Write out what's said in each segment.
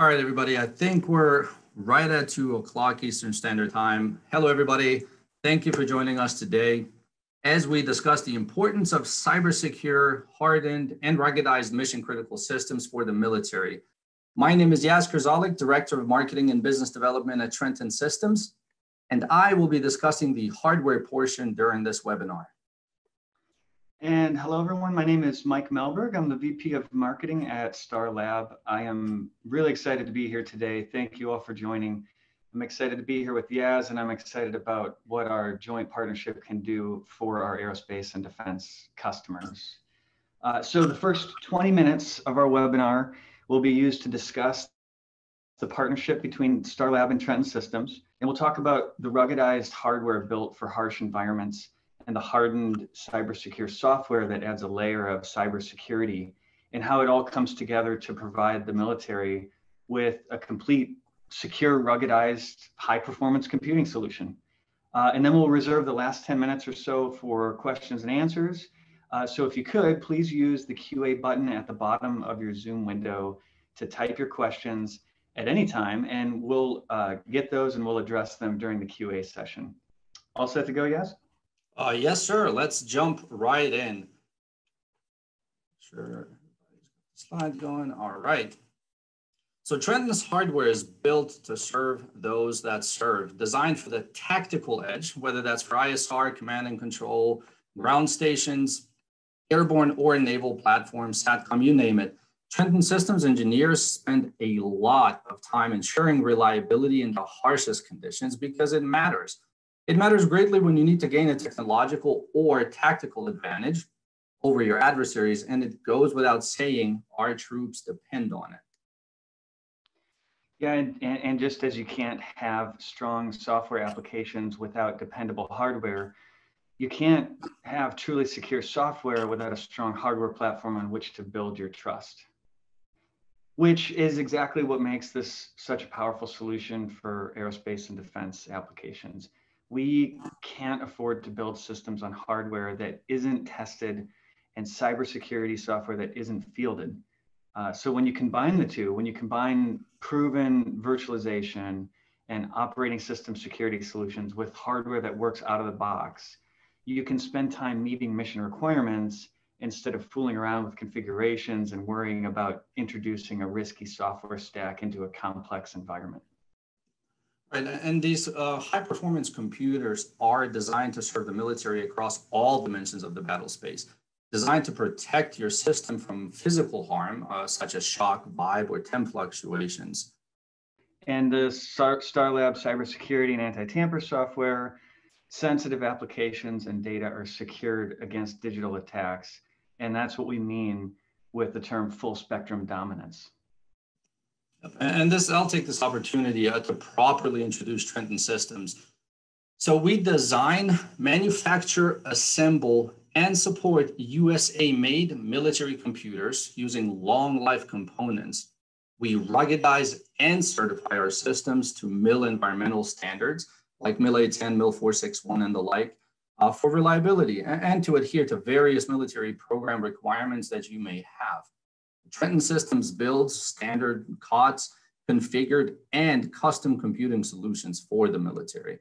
All right, everybody, I think we're right at 2 o'clock Eastern Standard Time. Hello, everybody. Thank you for joining us today as we discuss the importance of cybersecure, hardened, and ruggedized mission-critical systems for the military. My name is Yazz Krdzalic, Director of Marketing and Business Development at Trenton Systems, and I will be discussing the hardware portion during this webinar. And hello, everyone. My name is Mike Mehlberg. I'm the VP of Marketing at Star Lab. I am really excited to be here today. Thank you all for joining. I'm excited to be here with Yazz, and I'm excited about what our joint partnership can do for our aerospace and defense customers. So the first 20 minutes of our webinar will be used to discuss the partnership between Star Lab and Trenton Systems, and we'll talk about the ruggedized hardware built for harsh environments and the hardened cybersecure software that adds a layer of cybersecurity, and how it all comes together to provide the military with a complete, secure, ruggedized, high-performance computing solution. And then we'll reserve the last 10 minutes or so for questions and answers. So if you could, please use the QA button at the bottom of your Zoom window to type your questions at any time, and we'll get those and we'll address them during the QA session. All set to go, Yazz? Yes, sir. Let's jump right in. Sure. Slide going. All right. So Trenton's hardware is built to serve those that serve, designed for the tactical edge, whether that's for ISR, command and control, ground stations, airborne or naval platforms, SATCOM, you name it. Trenton Systems engineers spend a lot of time ensuring reliability in the harshest conditions because it matters. It matters greatly when you need to gain a technological or tactical advantage over your adversaries, and it goes without saying our troops depend on it. Yeah, and just as you can't have strong software applications without dependable hardware, you can't have truly secure software without a strong hardware platform on which to build your trust, which is exactly what makes this such a powerful solution for aerospace and defense applications. We can't afford to build systems on hardware that isn't tested and cybersecurity software that isn't fielded. So when you combine the two, when you combine proven virtualization and operating system security solutions with hardware that works out of the box, you can spend time meeting mission requirements instead of fooling around with configurations and worrying about introducing a risky software stack into a complex environment. Right, and these high-performance computers are designed to serve the military across all dimensions of the battle space, designed to protect your system from physical harm, such as shock, vibe, or temp fluctuations. And the Star Lab cybersecurity and anti-tamper software, sensitive applications and data are secured against digital attacks. And that's what we mean with the term full spectrum dominance. And I'll take this opportunity to properly introduce Trenton Systems. So we design, manufacture, assemble, and support USA-made military computers using long-life components. We ruggedize and certify our systems to MIL environmental standards like MIL 810, MIL 461, and the like for reliability and to adhere to various military program requirements that you may have. Trenton Systems builds standard COTS, configured, and custom computing solutions for the military.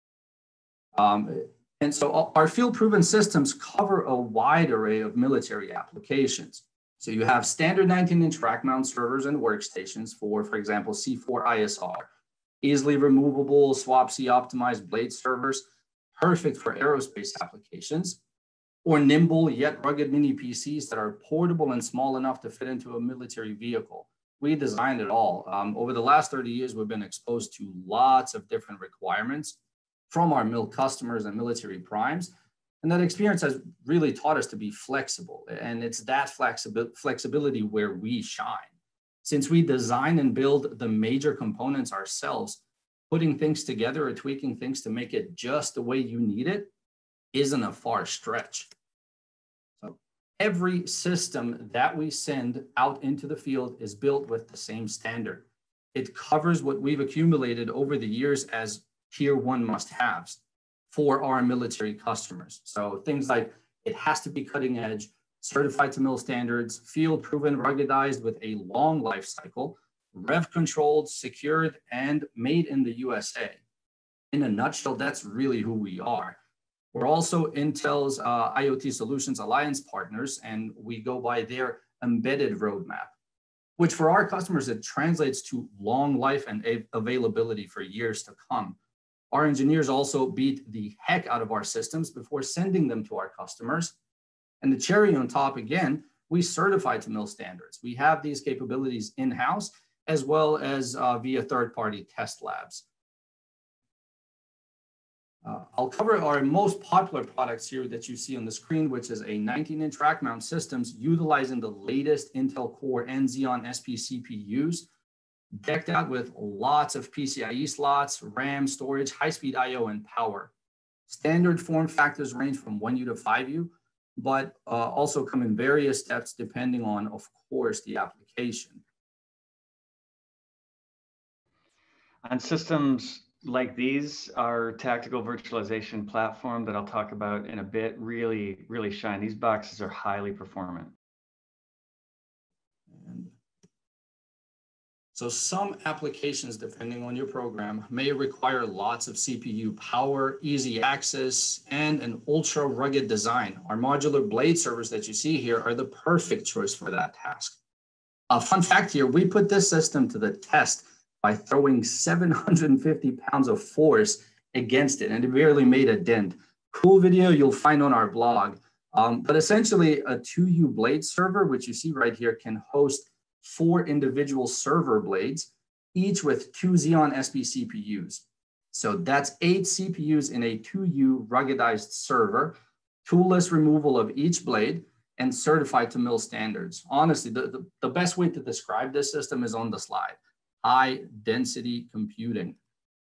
And so our field-proven systems cover a wide array of military applications. So you have standard 19-inch rack mount servers and workstations for example, C4 ISR, easily removable SWaP-C optimized blade servers, perfect for aerospace applications, or nimble yet rugged mini PCs that are portable and small enough to fit into a military vehicle. We designed it all. Over the last 30 years, we've been exposed to lots of different requirements from our MIL customers and military primes. And that experience has really taught us to be flexible. And it's that flexibility where we shine. Since we design and build the major components ourselves, putting things together or tweaking things to make it just the way you need it isn't a far stretch. So every system that we send out into the field is built with the same standard. It covers what we've accumulated over the years as tier 1 must-haves for our military customers. So things like it has to be cutting edge, certified to MIL standards, field proven, ruggedized with a long life cycle, rev controlled, secured, and made in the USA. In a nutshell, that's really who we are. We're also Intel's IoT Solutions Alliance partners, and we go by their embedded roadmap, which for our customers, it translates to long life and availability for years to come. Our engineers also beat the heck out of our systems before sending them to our customers. And the cherry on top, again, we certify to MIL standards. We have these capabilities in-house as well as via third-party test labs. I'll cover our most popular products here that you see on the screen, which is a 19-inch rack mount systems utilizing the latest Intel Core and Xeon SP CPUs, decked out with lots of PCIe slots, RAM, storage, high-speed I/O, and power. Standard form factors range from 1U to 5U, but also come in various steps depending on, of course, the application. On systems like these, our tactical virtualization platform that I'll talk about in a bit really shine. These boxes are highly performant. And so some applications, depending on your program, may require lots of CPU power, easy access, and an ultra rugged design. Our modular blade servers that you see here are the perfect choice for that task. A fun fact here, we put this system to the test by throwing 750 pounds of force against it, and it barely made a dent. Cool video you'll find on our blog. But essentially, a 2U blade server, which you see right here, can host 4 individual server blades, each with 2 Xeon SP CPUs. So that's 8 CPUs in a 2U ruggedized server, toolless removal of each blade, and certified to MIL standards. Honestly, the best way to describe this system is on the slide. High density computing.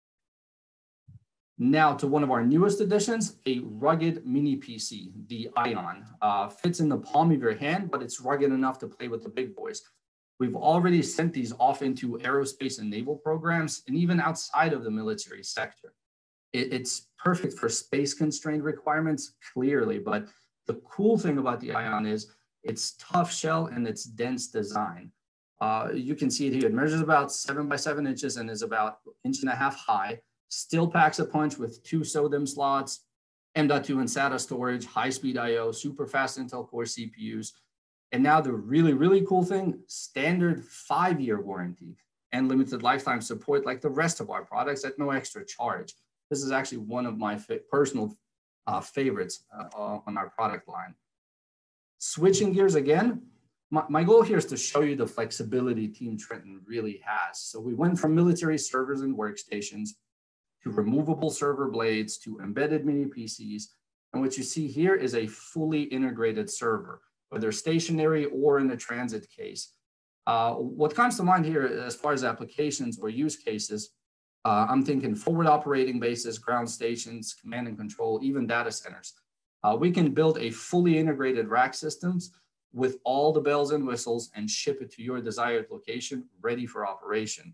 Now to one of our newest additions, a rugged mini PC, the Ion. Fits in the palm of your hand, but it's rugged enough to play with the big boys. We've already sent these off into aerospace and naval programs, and even outside of the military sector. It's perfect for space constrained requirements, clearly, but the cool thing about the Ion is its tough shell and its dense design. You can see it here. It measures about 7 by 7 inches and is about 1.5 inches high. Still packs a punch with 2 SODIMM slots, M.2 and SATA storage, high-speed I/O, super fast Intel Core CPUs. And now the really cool thing, standard 5-year warranty and limited lifetime support like the rest of our products at no extra charge. This is actually one of my personal favorites on our product line. Switching gears again, my goal here is to show you the flexibility Team Trenton really has. So we went from military servers and workstations to removable server blades to embedded mini PCs. And what you see here is a fully integrated server, whether stationary or in a transit case. What comes to mind here as far as applications or use cases, I'm thinking forward operating bases, ground stations, command and control, even data centers. We can build a fully integrated rack systems with all the bells and whistles and ship it to your desired location, ready for operation.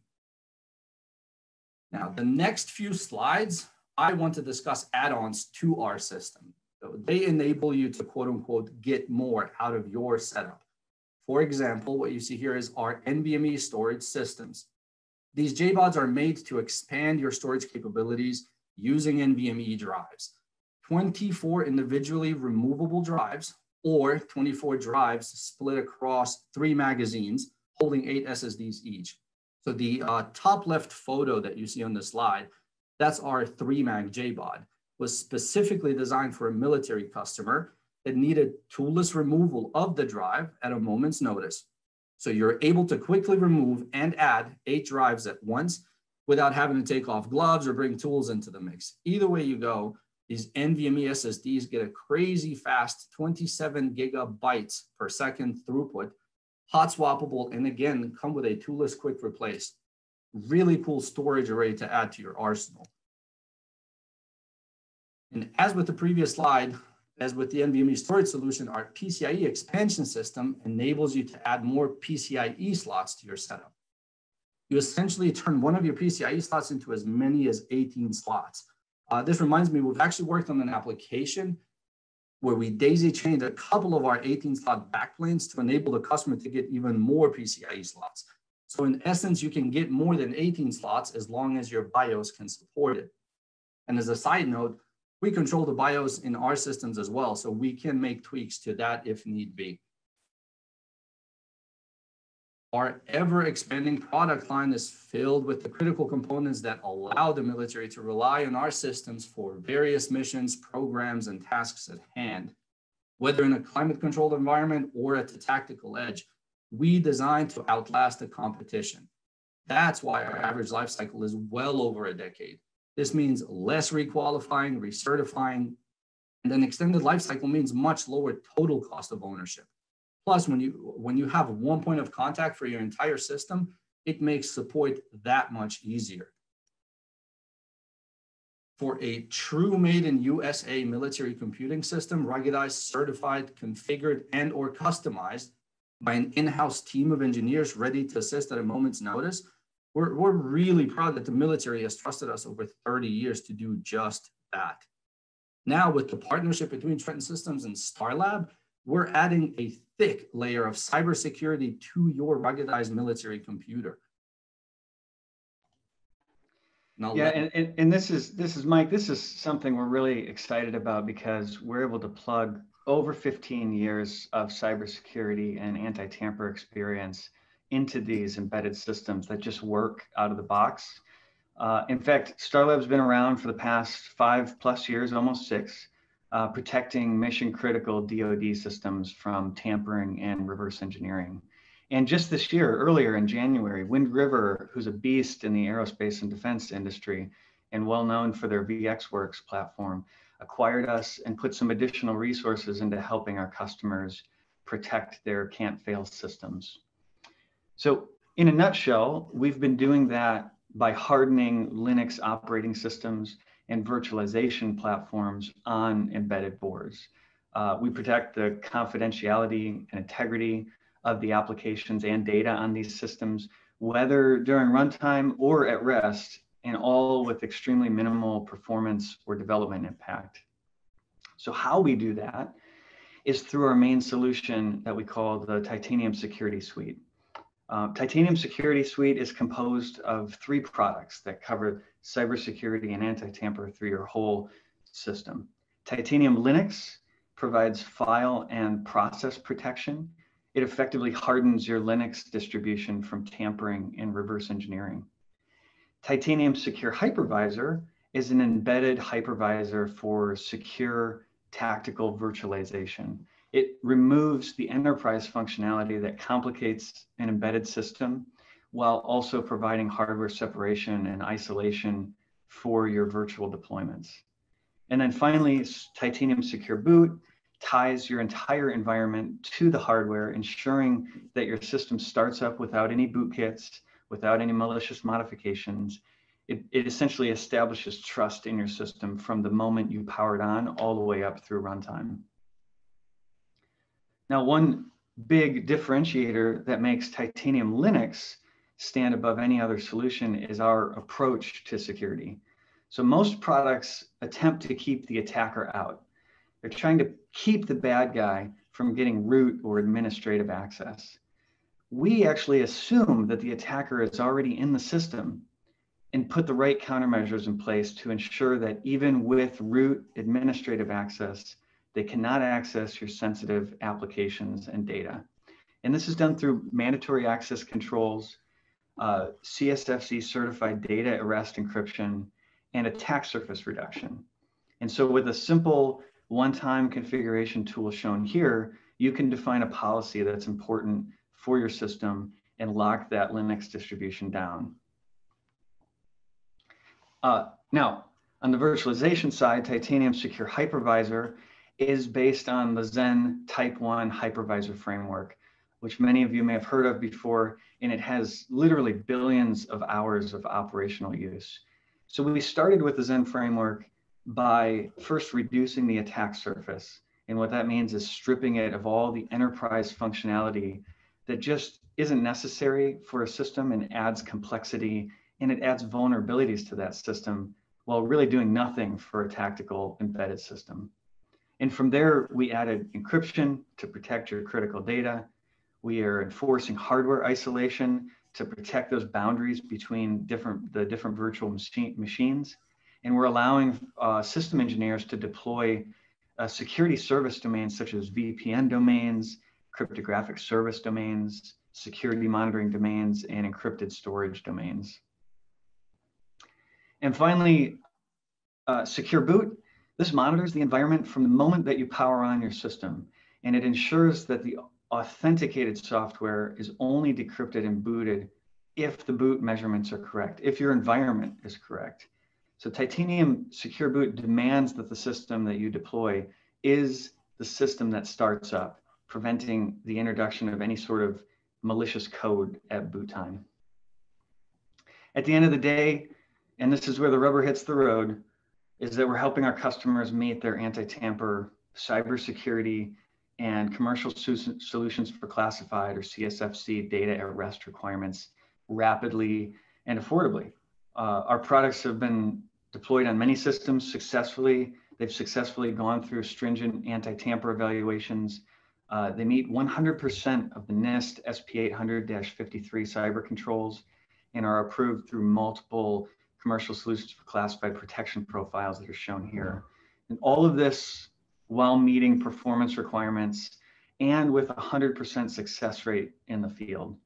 Now, the next few slides, I want to discuss add-ons to our system. So they enable you to quote unquote, get more out of your setup. For example, what you see here is our NVMe storage systems. These JBODs are made to expand your storage capabilities using NVMe drives. 24 individually removable drives, or 24 drives split across 3 magazines holding 8 SSDs each. So the top left photo that you see on the slide, that's our 3-mag JBOD, was specifically designed for a military customer that needed toolless removal of the drive at a moment's notice. So you're able to quickly remove and add 8 drives at once without having to take off gloves or bring tools into the mix. Either way you go, these NVMe SSDs get a crazy fast 27 gigabytes per second throughput, hot swappable, and again, come with a toolless quick replace. Really cool storage array to add to your arsenal. And as with the previous slide, as with the NVMe storage solution, our PCIe expansion system enables you to add more PCIe slots to your setup. You essentially turn one of your PCIe slots into as many as 18 slots. This reminds me, we've actually worked on an application where we daisy chained a couple of our 18 slot backplanes to enable the customer to get even more PCIe slots. So in essence, you can get more than 18 slots as long as your BIOS can support it. And as a side note, we control the BIOS in our systems as well, so we can make tweaks to that if need be. Our ever-expanding product line is filled with the critical components that allow the military to rely on our systems for various missions, programs, and tasks at hand. Whether in a climate-controlled environment or at the tactical edge, we design to outlast the competition. That's why our average life cycle is well over a decade. This means less requalifying, recertifying, and an extended life cycle means much lower total cost of ownership. Plus, when you have one point of contact for your entire system, it makes support that much easier. For a true made in USA military computing system, ruggedized, certified, configured, and or customized by an in-house team of engineers ready to assist at a moment's notice, we're really proud that the military has trusted us over 30 years to do just that. Now, with the partnership between Trenton Systems and Starlab, we're adding a thick layer of cybersecurity to your ruggedized military computer. Yeah, and this is Mike, this is something we're really excited about because we're able to plug over 15 years of cybersecurity and anti-tamper experience into these embedded systems that just work out of the box. In fact, Starlab's been around for the past 5+ years, almost 6, protecting mission critical DoD systems from tampering and reverse engineering. And just this year, earlier in January, Wind River, who's a beast in the aerospace and defense industry and well known for their VxWorks platform, acquired us and put some additional resources into helping our customers protect their can't fail systems. So in a nutshell, we've been doing that by hardening Linux operating systems and virtualization platforms on embedded boards. We protect the confidentiality and integrity of the applications and data on these systems, whether during runtime or at rest, and all with extremely minimal performance or development impact. So how we do that is through our main solution that we call the Titanium Security Suite. Titanium Security Suite is composed of 3 products that cover cybersecurity and anti-tamper through your whole system. Titanium Linux provides file and process protection. It effectively hardens your Linux distribution from tampering and reverse engineering. Titanium Secure Hypervisor is an embedded hypervisor for secure tactical virtualization. It removes the enterprise functionality that complicates an embedded system while also providing hardware separation and isolation for your virtual deployments. And then finally, Titanium Secure Boot ties your entire environment to the hardware, ensuring that your system starts up without any bootkits, without any malicious modifications. It essentially establishes trust in your system from the moment you power it on all the way up through runtime. Now, one big differentiator that makes Titanium Linux stand above any other solution is our approach to security. So most products attempt to keep the attacker out. They're trying to keep the bad guy from getting root or administrative access. We actually assume that the attacker is already in the system and put the right countermeasures in place to ensure that even with root administrative access, they cannot access your sensitive applications and data. And this is done through mandatory access controls, CSFC certified data at rest encryption, and attack surface reduction. And so with a simple one-time configuration tool shown here, you can define a policy that's important for your system and lock that Linux distribution down. Now, on the virtualization side, Titanium Secure Hypervisor is based on the Zen Type 1 hypervisor framework, which many of you may have heard of before, and it has literally billions of hours of operational use. So we started with the Zen framework by first reducing the attack surface. And what that means is stripping it of all the enterprise functionality that just isn't necessary for a system and adds complexity, and it adds vulnerabilities to that system while really doing nothing for a tactical embedded system. And from there, we added encryption to protect your critical data. We are enforcing hardware isolation to protect those boundaries between the different virtual machines. And we're allowing system engineers to deploy security service domains such as VPN domains, cryptographic service domains, security monitoring domains, and encrypted storage domains. And finally, Secure Boot. This monitors the environment from the moment that you power on your system, and it ensures that the authenticated software is only decrypted and booted if the boot measurements are correct, if your environment is correct. So Titanium Secure Boot demands that the system that you deploy is the system that starts up, preventing the introduction of any sort of malicious code at boot time. At the end of the day, and this is where the rubber hits the road, is that we're helping our customers meet their anti-tamper, cybersecurity, and commercial solutions for classified or CSFC data at rest requirements rapidly and affordably. Our products have been deployed on many systems successfully. They've successfully gone through stringent anti-tamper evaluations. They meet 100% of the NIST SP 800-53 cyber controls and are approved through multiple commercial solutions for classified protection profiles that are shown here. And all of this while meeting performance requirements and with 100% success rate in the field.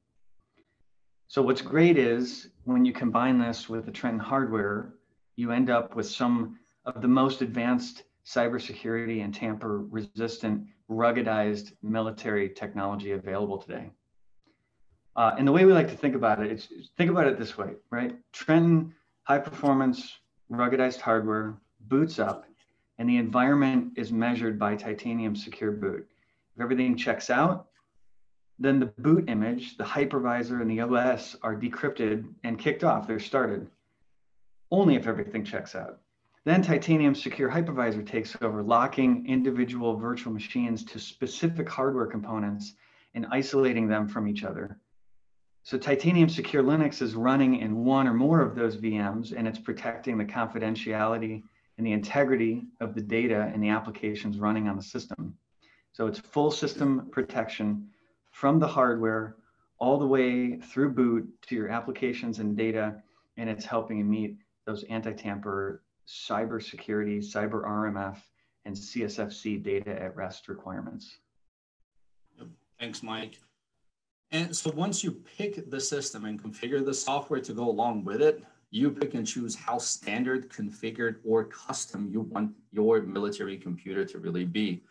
So what's great is when you combine this with the Trenton hardware, you end up with some of the most advanced cybersecurity and tamper-resistant, ruggedized military technology available today. And the way we like to think about it is think about it this way, right? Trenton high-performance, ruggedized hardware boots up, and the environment is measured by Titanium Secure Boot. If everything checks out, then the boot image, the hypervisor, and the OS are decrypted and kicked off. They're started only if everything checks out. Then Titanium Secure Hypervisor takes over, locking individual virtual machines to specific hardware components and isolating them from each other. So Titanium Secure Linux is running in one or more of those VMs, and it's protecting the confidentiality and the integrity of the data and the applications running on the system. So it's full system protection from the hardware all the way through boot to your applications and data, and it's helping you meet those anti-tamper, cybersecurity, cyber RMF, and CSFC data at rest requirements. Thanks, Mike. And so once you pick the system and configure the software to go along with it, you pick and choose how standard, configured, or custom you want your military computer to really be.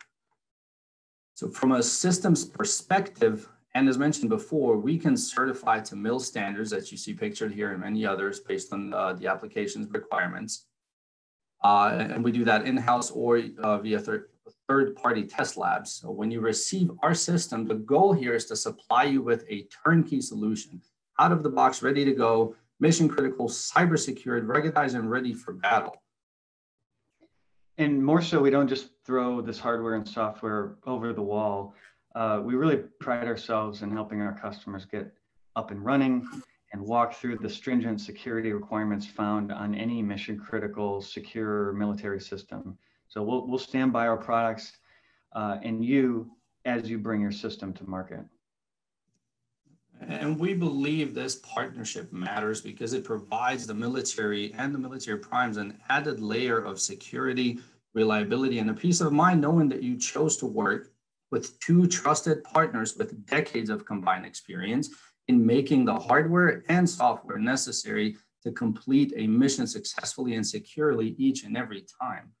So from a systems perspective, and as mentioned before, we can certify to MIL standards that you see pictured here and many others based on the application's requirements. And we do that in-house or via third-party test labs. So when you receive our system, the goal here is to supply you with a turnkey solution, out of the box, ready to go, mission critical, cyber secured, ruggedized, and ready for battle. And more so, we don't just throw this hardware and software over the wall. We really pride ourselves in helping our customers get up and running and walk through the stringent security requirements found on any mission critical, secure military system. So we'll stand by our products and you as you bring your system to market. And we believe this partnership matters because it provides the military and the military primes an added layer of security, reliability, and a peace of mind knowing that you chose to work with two trusted partners with decades of combined experience in making the hardware and software necessary to complete a mission successfully and securely each and every time.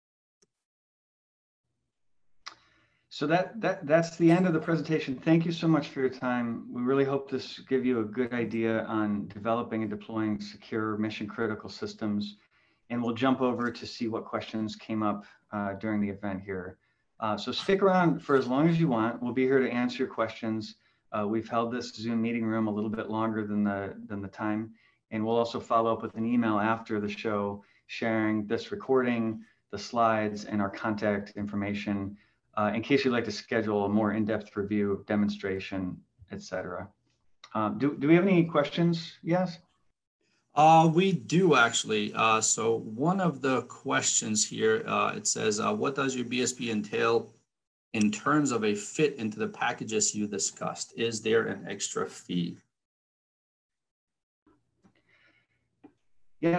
So that's the end of the presentation. Thank you so much for your time. We really hope this give you a good idea on developing and deploying secure mission critical systems. And we'll jump over to see what questions came up during the event here. So stick around for as long as you want. We'll be here to answer your questions. We've held this Zoom meeting room a little bit longer than the time. And we'll also follow up with an email after the show, sharing this recording, the slides, and our contact information in case you'd like to schedule a more in-depth review, demonstration, etc. Do we have any questions? Yes? We do actually. So one of the questions here, it says, what does your BSP entail in terms of a fit into the packages you discussed? Is there an extra fee? Yeah,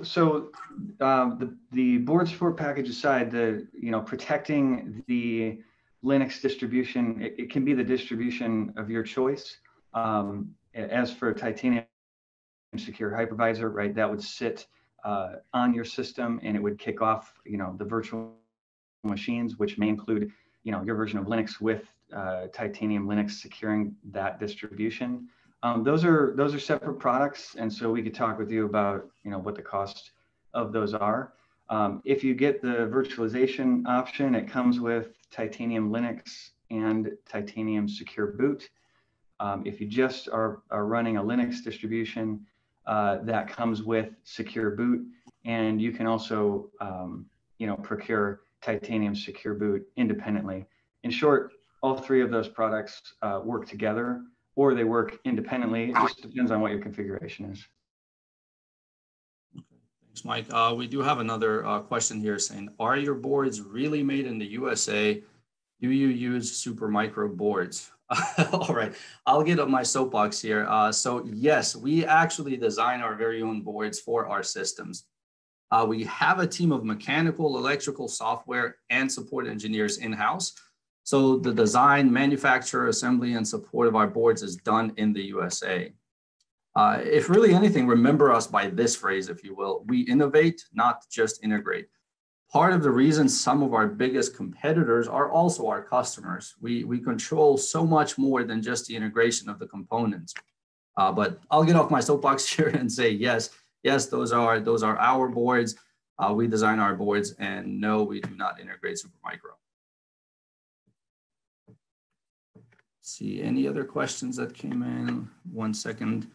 the board support package aside, protecting the Linux distribution, it can be the distribution of your choice. As for Titanium Secure Hypervisor, right, that would sit on your system and it would kick off, the virtual machines, which may include, your version of Linux with Titanium Linux securing that distribution. Those are separate products, and so we could talk with you about what the cost of those are. If you get the virtualization option, it comes with Titanium Linux and Titanium Secure Boot. If you just are running a Linux distribution, that comes with Secure Boot, and you can also procure Titanium Secure Boot independently. In short, all three of those products work together, or they work independently. It just depends on what your configuration is. Okay. Thanks, Mike. We do have another question here saying, are your boards really made in the USA? Do you use Supermicro boards? All right, I'll get up my soapbox here. So yes, we actually design our very own boards for our systems. We have a team of mechanical, electrical, software, and support engineers in-house. So the design, manufacture, assembly, and support of our boards is done in the USA. If really anything, remember us by this phrase, if you will. We innovate, not just integrate. Part of the reason some of our biggest competitors are also our customers. We control so much more than just the integration of the components. But I'll get off my soapbox here and say, yes, those are our boards. We design our boards, and no, we do not integrate Supermicro. See any other questions that came in? 1 second.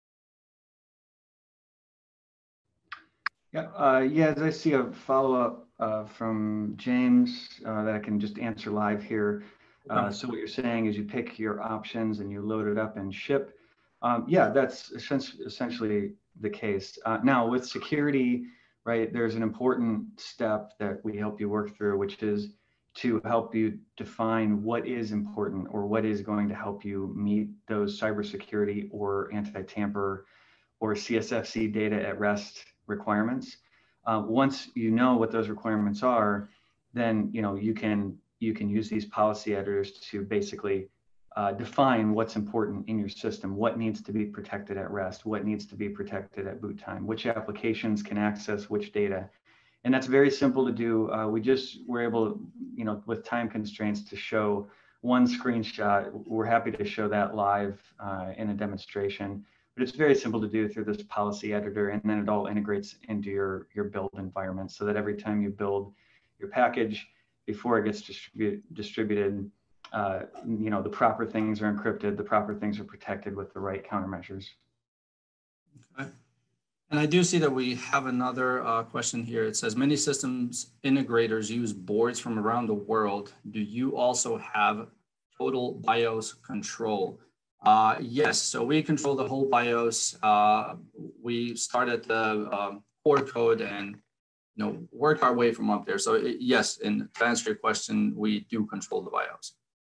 Yeah, as I see a follow-up from James that I can just answer live here. So what you're saying is you pick your options and you load it up and ship. Yeah, that's essentially the case. Now with security, right, there's an important step that we help you work through, which is to help you define what is important or what is going to help you meet those cybersecurity or anti-tamper or CSFC data at rest requirements. Once you know what those requirements are, then you can use these policy editors to basically define what's important in your system, what needs to be protected at rest, what needs to be protected at boot time, which applications can access which data. And that's very simple to do. We just were able, with time constraints, to show one screenshot. We're happy to show that live in a demonstration. But it's very simple to do through this policy editor, and then it all integrates into your build environment, so that every time you build your package, before it gets distributed, the proper things are encrypted, the proper things are protected with the right countermeasures. Okay. And I do see that we have another question here. It says, many systems integrators use boards from around the world. Do you also have total BIOS control? Yes, so we control the whole BIOS. We start at the core code and work our way from up there. So yes, and to answer your question, we do control the BIOS.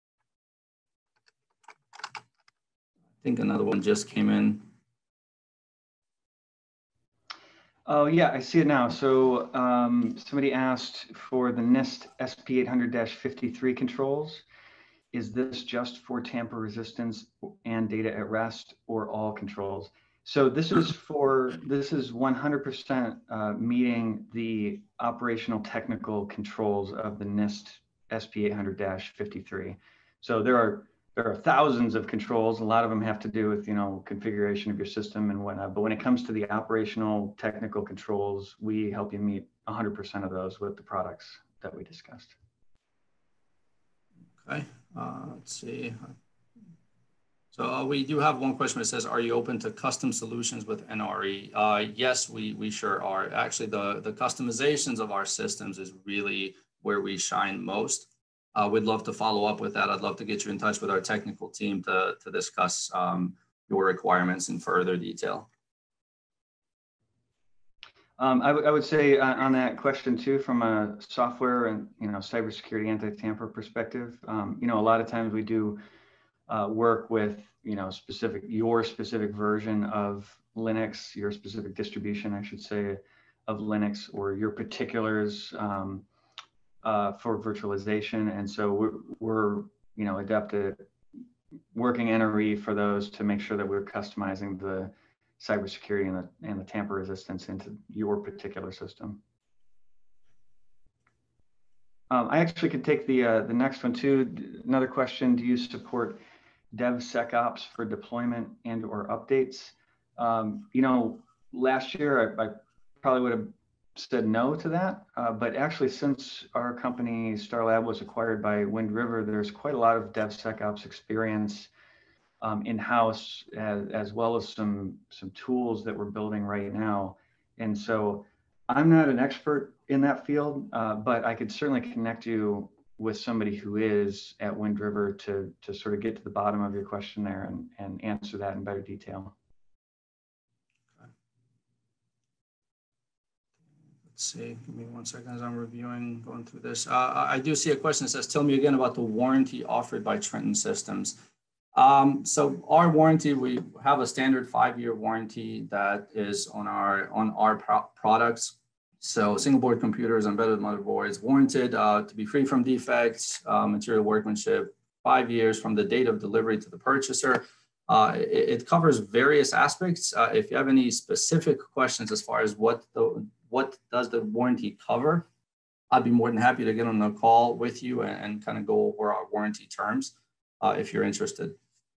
I think another one just came in. Oh yeah, I see it now. So somebody asked for the NIST SP800-53 controls. Is this just for tamper resistance and data at rest, or all controls? So this is 100% meeting the operational technical controls of the NIST SP800-53. So there are thousands of controls. A lot of them have to do with configuration of your system and whatnot. But when it comes to the operational technical controls, we help you meet 100% of those with the products that we discussed. Okay. Let's see. So we do have one question that says, are you open to custom solutions with NRE? Yes, we sure are. Actually, the customizations of our systems is really where we shine most. We'd love to follow up with that. I'd love to get you in touch with our technical team to discuss your requirements in further detail. I would say on that question too, from a software and cybersecurity anti-tamper perspective, a lot of times we do work with, your specific version of Linux, your specific distribution, I should say, of Linux, or your particulars for virtualization. And so we're adept at working NRE for those to make sure that we're customizing the cybersecurity and the tamper resistance into your particular system. I actually could take the next one too. Another question: do you support DevSecOps for deployment and/or updates? Last year I probably would have said no to that, but actually, since our company Star Lab was acquired by Wind River, there's quite a lot of DevSecOps experience in-house, as well as some tools that we're building right now. And so I'm not an expert in that field, but I could certainly connect you with somebody who is at Wind River to sort of get to the bottom of your question there and answer that in better detail. Let's see, give me 1 second as I'm going through this. I do see a question that says, tell me again about the warranty offered by Trenton Systems. So our warranty, we have a standard 5-year warranty that is on our products. So single board computers, embedded motherboards, warranted to be free from defects, material workmanship, 5 years from the date of delivery to the purchaser. It covers various aspects. If you have any specific questions as far as what does the warranty cover, I'd be more than happy to get on a call with you and kind of go over our warranty terms if you're interested.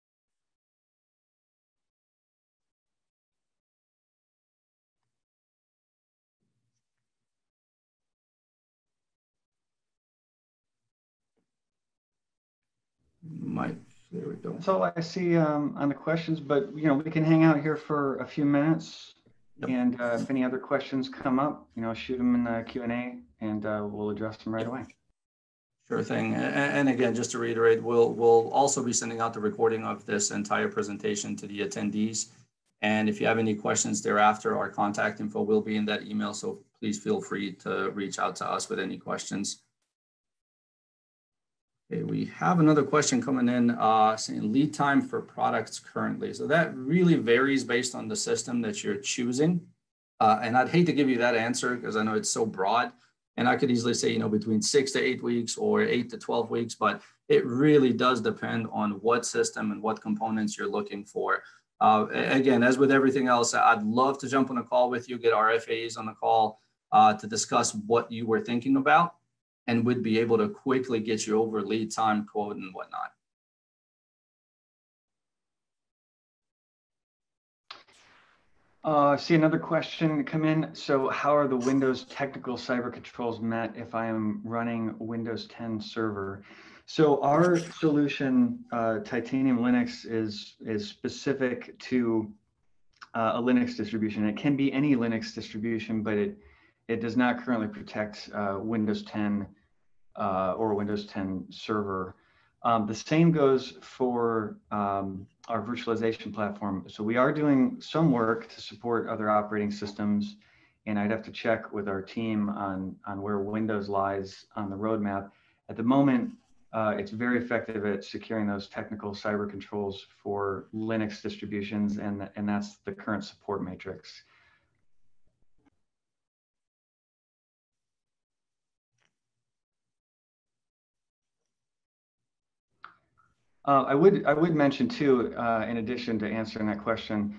Mike, there we go. That's all I see on the questions, but we can hang out here for a few minutes. Yep. And if any other questions come up, shoot them in the Q&A, and we'll address them right away. Sure thing. And again, just to reiterate, we'll also be sending out the recording of this entire presentation to the attendees. And if you have any questions thereafter, our contact info will be in that email. So please feel free to reach out to us with any questions. Okay, we have another question coming in saying lead time for products currently. So that really varies based on the system that you're choosing. And I'd hate to give you that answer because I know it's so broad. And I could easily say, between 6 to 8 weeks or 8 to 12 weeks, but it really does depend on what system and what components you're looking for. Again, as with everything else, I'd love to jump on a call with you, get our FAs on the call to discuss what you were thinking about, and would be able to quickly get you over lead time, quote, and whatnot. I see another question come in. So how are the Windows technical cyber controls met if I am running Windows 10 server? So our solution, Titanium Linux, is specific to a Linux distribution. It can be any Linux distribution, but it does not currently protect Windows 10 or Windows 10 server. The same goes for our virtualization platform. So we are doing some work to support other operating systems, and I'd have to check with our team on where Windows lies on the roadmap. At the moment, it's very effective at securing those technical cyber controls for Linux distributions, and that's the current support matrix. I would mention too, in addition to answering that question,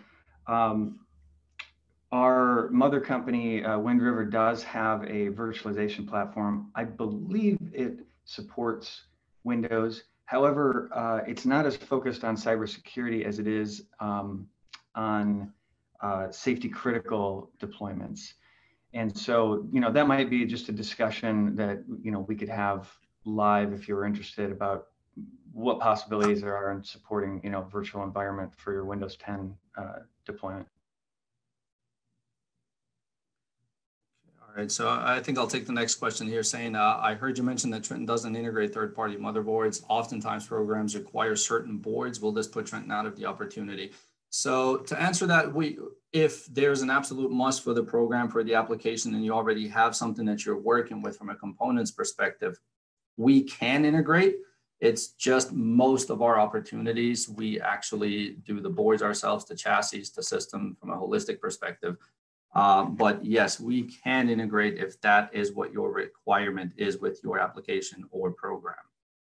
our mother company, Wind River, does have a virtualization platform. I believe it supports Windows. However, it's not as focused on cybersecurity as it is on safety critical deployments. And so, that might be just a discussion that, we could have live if you were interested about what possibilities there are in supporting, virtual environment for your Windows 10 deployment. All right, so I think I'll take the next question here saying, I heard you mention that Trenton doesn't integrate third-party motherboards. Oftentimes programs require certain boards. Will this put Trenton out of the opportunity? So to answer that, if there's an absolute must for the program, for the application, and you already have something that you're working with from a components perspective, we can integrate. It's just most of our opportunities, we actually do the boards ourselves, the chassis, the system from a holistic perspective. But yes, we can integrate if that is what your requirement is with your application or program.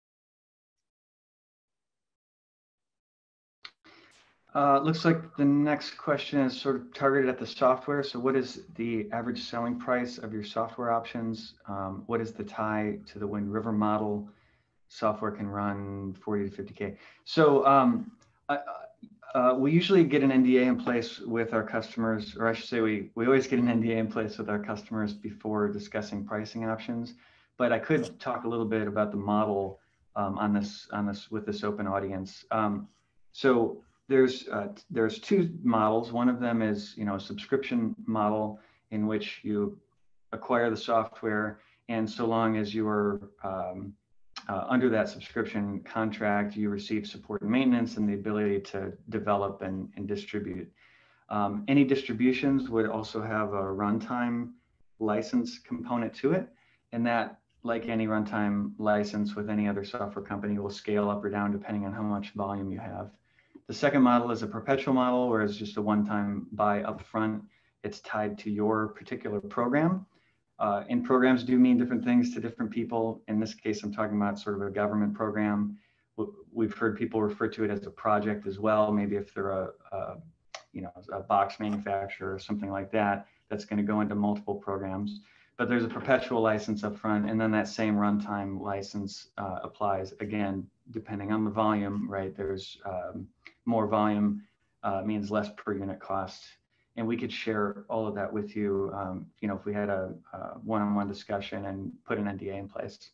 Looks like the next question is sort of targeted at the software. So what is the average selling price of your software options? What is the tie to the Wind River model? Software can run 40 to 50K. So we usually get an NDA in place with our customers, or I should say we always get an NDA in place with our customers before discussing pricing options. But I could talk a little bit about the model on this with this open audience. So there's two models. One of them is a subscription model in which you acquire the software, and so long as you are under that subscription contract, you receive support and maintenance and the ability to develop and distribute. Any distributions would also have a runtime license component to it, and that, like any runtime license with any other software company, will scale up or down depending on how much volume you have. The second model is a perpetual model, where it's just a one-time buy upfront. It's tied to your particular program. And programs do mean different things to different people. In this case, I'm talking about sort of a government program. We've heard people refer to it as a project as well. Maybe if they're a box manufacturer or something like that, that's going to go into multiple programs. But there's a perpetual license up front, and then that same runtime license applies again, depending on the volume, right? There's more volume means less per unit cost. And we could share all of that with you, if we had a one-on-one discussion and put an NDA in place.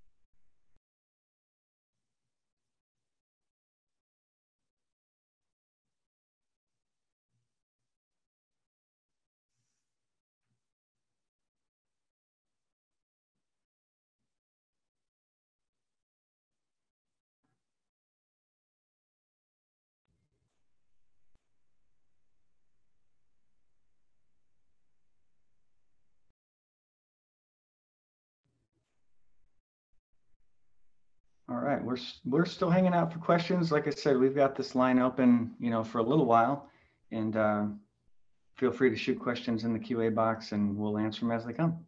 All right, we're still hanging out for questions. Like I said, we've got this line open, for a little while, and feel free to shoot questions in the QA box, and we'll answer them as they come.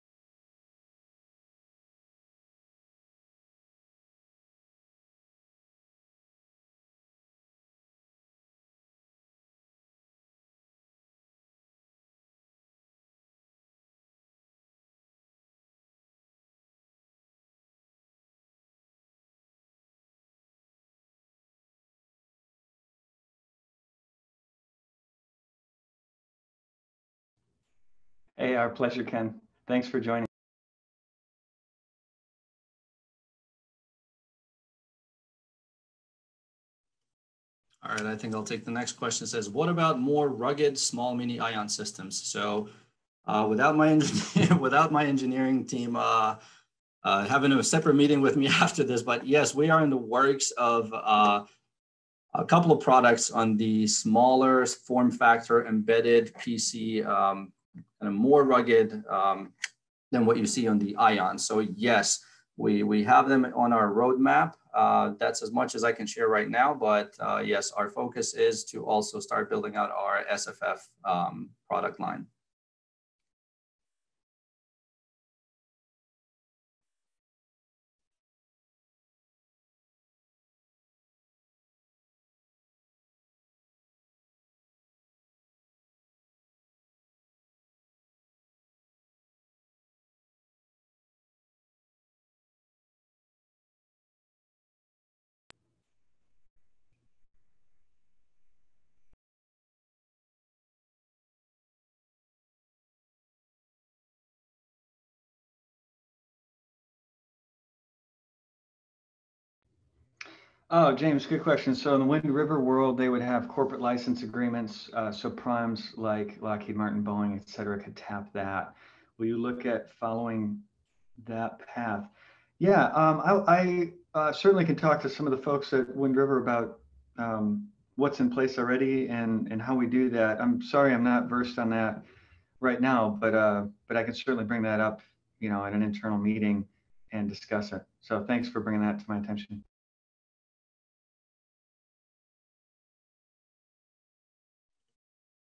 Hey, our pleasure, Ken. Thanks for joining. All right, I think I'll take the next question. It says, what about more rugged small mini ion systems? So without my engineering team having a separate meeting with me after this, but yes, we are in the works of a couple of products on the smaller form factor embedded PC, kind of more rugged than what you see on the Ion. So yes, we have them on our roadmap. That's as much as I can share right now, but yes, our focus is to also start building out our SFF product line. Oh, James, good question. So in the Wind River world, they would have corporate license agreements. So primes like Lockheed Martin, Boeing, et cetera, could tap that. Will you look at following that path? Yeah, I certainly can talk to some of the folks at Wind River about what's in place already and how we do that. I'm sorry, I'm not versed on that right now, but I can certainly bring that up, at an internal meeting and discuss it. So thanks for bringing that to my attention.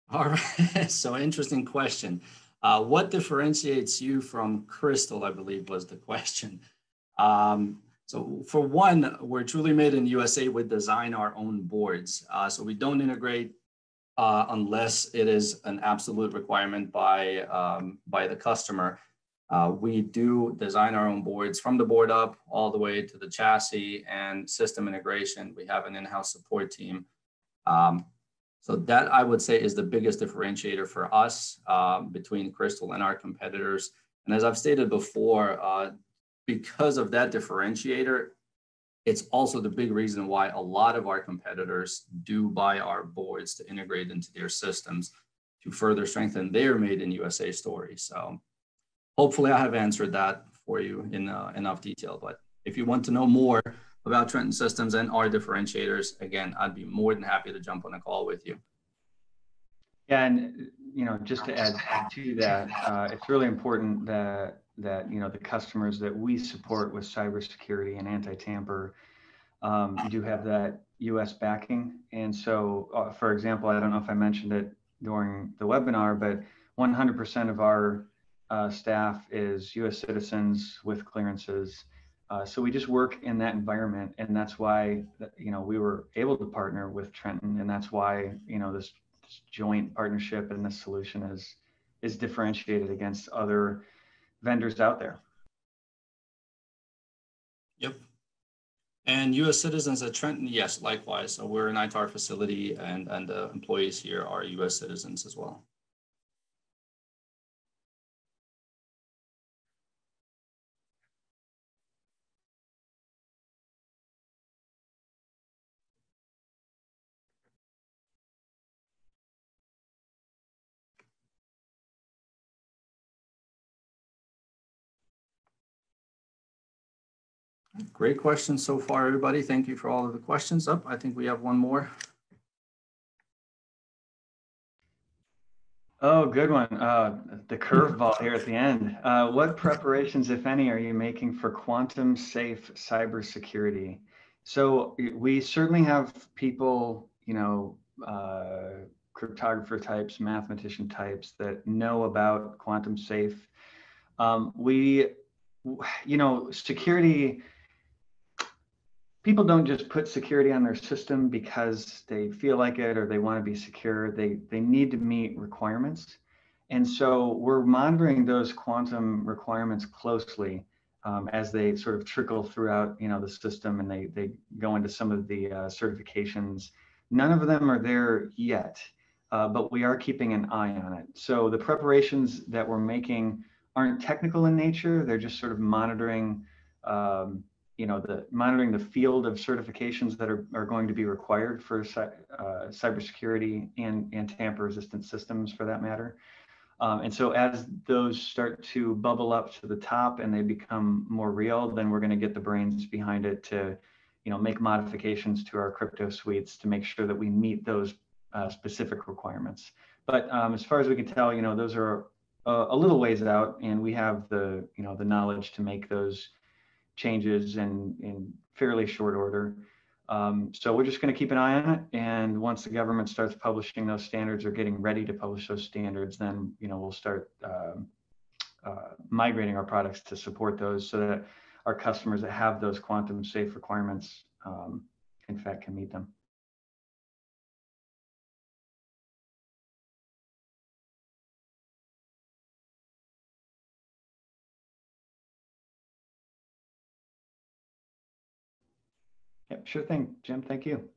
All right, so interesting question. What differentiates you from Crystal, I believe was the question. So for one, we're truly made in the USA. We design our own boards. So we don't integrate unless it is an absolute requirement by the customer. We do design our own boards from the board up all the way to the chassis and system integration. We have an in-house support team. So that I would say is the biggest differentiator for us between Crystal and our competitors. And as I've stated before, because of that differentiator, it's also the big reason why a lot of our competitors do buy our boards to integrate into their systems to further strengthen their made in USA story. So hopefully I have answered that for you in enough detail. But if you want to know more about Trenton Systems and our differentiators, again, I'd be more than happy to jump on a call with you. Yeah, and just to add to that, it's really important that the customers that we support with cybersecurity and anti-tamper do have that U.S. backing. And so, for example, I don't know if I mentioned it during the webinar, but 100% of our staff is U.S. citizens with clearances. So we just work in that environment, and that's why we were able to partner with Trenton, and that's why this joint partnership and this solution is differentiated against other vendors out there. Yep. And U.S. citizens at Trenton, yes, likewise. So we're an ITAR facility, and the employees here are U.S. citizens as well. Great questions so far, everybody. Thank you for all of the questions. Up, I think we have one more. Oh, good one. The curveball here at the end. What preparations, if any, are you making for quantum safe cybersecurity? So we certainly have people, cryptographer types, mathematician types that know about quantum safe. Security, people don't just put security on their system because they feel like it or they want to be secure. They need to meet requirements. And so we're monitoring those quantum requirements closely as they sort of trickle throughout the system, and they go into some of the certifications. None of them are there yet, but we are keeping an eye on it. So the preparations that we're making aren't technical in nature. They're just sort of monitoring monitoring the field of certifications that are going to be required for cybersecurity and tamper-resistant systems, for that matter. And so as those start to bubble up to the top and they become more real, then we're going to get the brains behind it to, make modifications to our crypto suites to make sure that we meet those specific requirements. But as far as we can tell, those are a little ways out, and we have the knowledge to make those changes in fairly short order. So we're just going to keep an eye on it. And once the government starts publishing those standards or getting ready to publish those standards, then, we'll start migrating our products to support those so that our customers that have those quantum safe requirements, in fact, can meet them. Yep, sure thing, Jim. Thank you.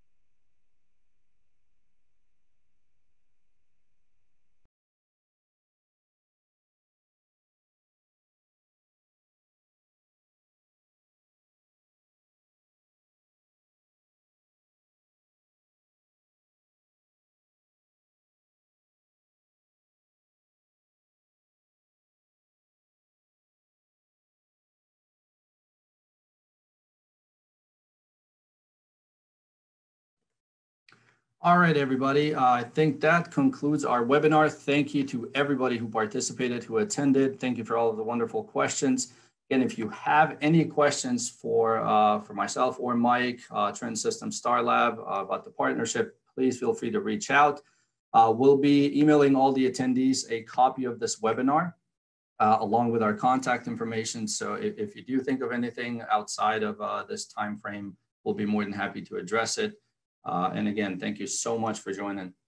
All right, everybody. I think that concludes our webinar. Thank you to everybody who participated, who attended. Thank you for all of the wonderful questions. Again, if you have any questions for myself or Mike, Trenton Systems Star Lab, about the partnership, please feel free to reach out. We'll be emailing all the attendees a copy of this webinar along with our contact information. So if you do think of anything outside of this time frame, we'll be more than happy to address it. And again, thank you so much for joining.